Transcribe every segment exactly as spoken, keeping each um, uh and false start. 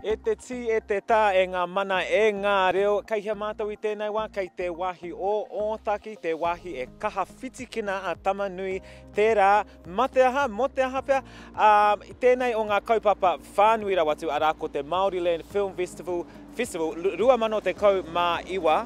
E te ti e te tā e ngā mana e ngā reo, kei hea mātou i tēnei wā, kei te wahi o Ōtaki, te wahi e kaha whitikina a Tamanui, tērā, mate aha, mo te aha pia, um, i tēnei o ngā kaupapa whānui rawatu arā ko te Māoriland Film Festival, Festival rua mano te kau mā iwa,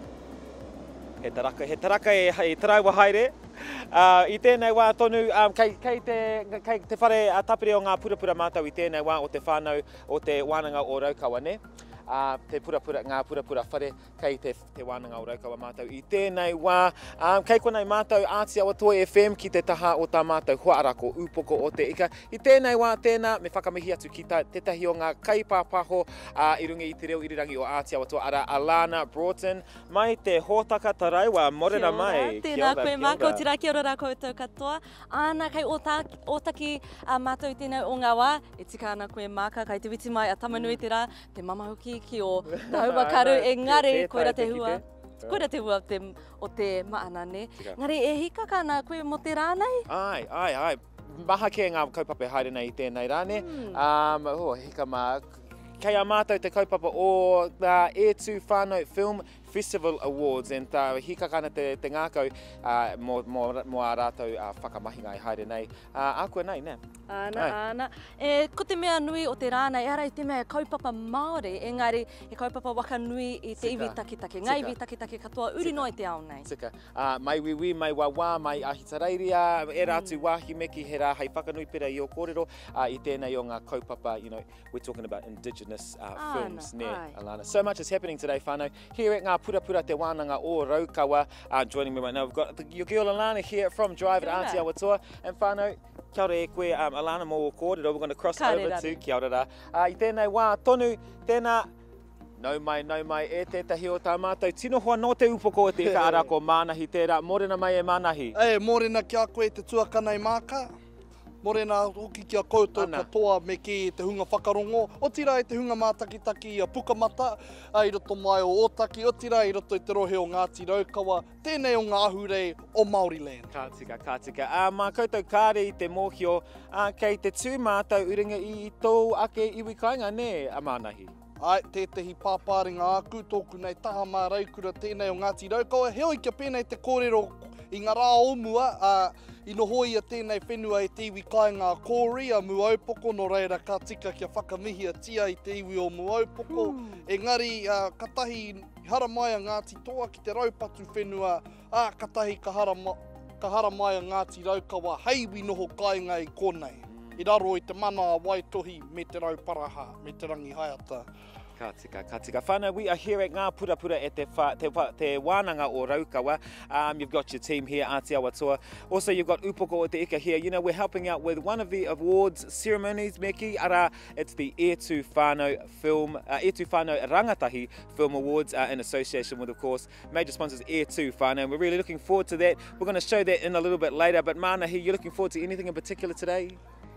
he taraka, he taraka e, e taraiwa haere. Uh, I tēnei wā tonu, um, kei, kei, te, kei te whare a tapere o ngā purapura mātou i tēnei wā o te whānau o te wānanga o Raukawa, ne? Uh, te purapura, ngā purapura whare kei te, te wānanga o Raukawa mātou i tēnei wā. Um, kei konei mātou Ātiawa Toi F M ki te taha o tā mātou hoarako upoko o te ika. I tēnei wā tēnā, me whakamihi atu ki ta, te tahi o ngā kaipāpaho uh, i runga i te reo irirangi o Ātiawa Toi ara Alana Broughton. Mai te hōtaka taraiwa, morena mai. Tēnā koe mā, ko tira kia ora rā koutou katoa. Āna kei Ōtaki, Ōtaki uh, mātou i tēnei o ngā wā, e tika ana koe māka, kai te witi mai a Tamanui te rā, te mamahuki ki o Tauma Karu, engari, koera te hua. Koera te hua te, o te maana, ne? Ngari, e hika kāna koe mo te rānei? Ai, ai, ai. Maha ke ngā kaupape haere nei i tēnei rā, ne? Mm. Um, oh, hika mā. Kei a mātou te kaupapa o the E two Whānau Film Festival Awards, and uh, hika kāna te, te ngākau uh, mō, mō, mō a rātou uh, whakamahinga i haere nei. Uh, Ākua nei, ne? Āna, āna. E, ko te mea nui o te rāna, e ara i te mea kaupapa Māori, engari e kaupapa waka nui i te iwi takitake, ngā iwi takitake katoa, uri no i te ao nei. Tika. Uh, mai wiwi, mai wawa, mai ahitarairia, e rātu mm. wāhi meki he rā hei whakanui pera i o kōrero, uh, i tēnei o ngā kaupapa, you know, we're talking about indigenous uh, Āna, films, ne, ai. Alana. So much is happening today, whānau. Here at ngā Purapura te wānanga o Raukawa. Uh, joining me right now, we've got the, your girl Alana here from Drive at Ātiawa Toi. And whānau, kia ora e koe, um, Alana mō kōrero, we're going to cross Kāre over rari. to kia ora rā. Uh, I tēnei wā tonu, tēnā, nau mai, nau mai, e tētahi o tā mātou. Tino hoa no te upoko o te ika ara ko mānahi tērā. Morena mai e mānahi. E, morena kia koe te tuakanei māka. Morena hoki kia koutou katoa me ki te hunga whakarongo. O tira i te hunga mātakitaki a Pukamata, i roto mai o Ōtaki, o tira i roto i te rohe o Ngāti Raukawa, tēnei o ngā ahurei o Māoriland. Ka tika, ka tika. Uh, mā koutou kāre i te mōhio, uh, kei te tū mātou uringa i tō ake iwi kainga, ne, a mānahi? Ai, tētahi pāpāringa āku, tōku nei taha mā raukura tēnei o Ngāti Raukawa. Heoi kia pēnei te kōrero i ngā rā omua, uh, i noho ia tēnei whenua i te iwi kāinga a Kōri, a Muaupoko, no reira ka tika kia whakamihia tia i te iwi o Muaupoko. Mm. Engari, uh, katahi haramaia Ngāti Toa ki te raupatu whenua, a katahi ka harama, ka haramaia Ngāti Raukawa, heiwi noho kāinga i konei. I raro i te mana a Waitohi me te rauparaha, me te rangi haiata. Ka tika, ka tika. Whānau, we are here at ngā Purapura e te, wha, te, te wānanga o Raukawa. Um, you've got your team here, Ātiawa Toi. Also, you've got Upoko o te ika here. You know, we're helping out with one of the awards ceremonies, Meki. Ara, it's the E two Whānau Film, uh, E two Whānau Rangatahi Film Awards uh, in association with, of course, major sponsors E two Whānau. We're really looking forward to that. We're going to show that in a little bit later. But Mānahi, you're looking forward to anything in particular today?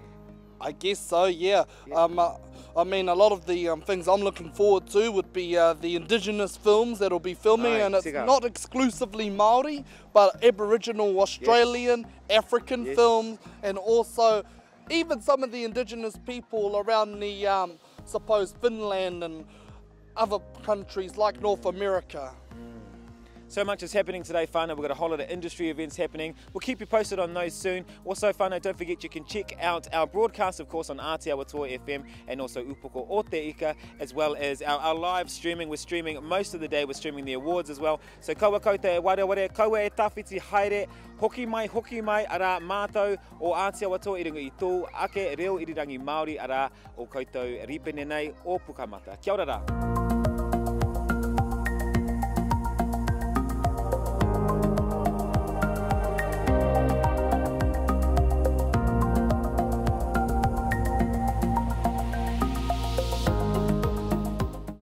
I guess so, yeah. yeah. Um, uh, I mean, a lot of the um, things I'm looking forward to would be uh, the indigenous films that'll be filming, Aye, and it's tika. not exclusively Māori, but Aboriginal, Australian, yes. African yes. films, and also even some of the indigenous people around the, um, suppose, Finland and other countries like North America. So much is happening today, whānau. We've got a whole lot of industry events happening. We'll keep you posted on those soon. Also, whānau, don't forget you can check out our broadcast, of course, on Ātiawa Toi F M and also Upoko o te ika, as well as our, our live streaming. We're streaming most of the day. We're streaming the awards as well. So kaua koutou e ware ware, kaua e tawhiti haere, hoki mai, hoki mai, ara mātou o Ātiawa Toi i runga i tō ake reo irirangi Māori ara o koutou ripene nei o Pukamata. Kia ora rā.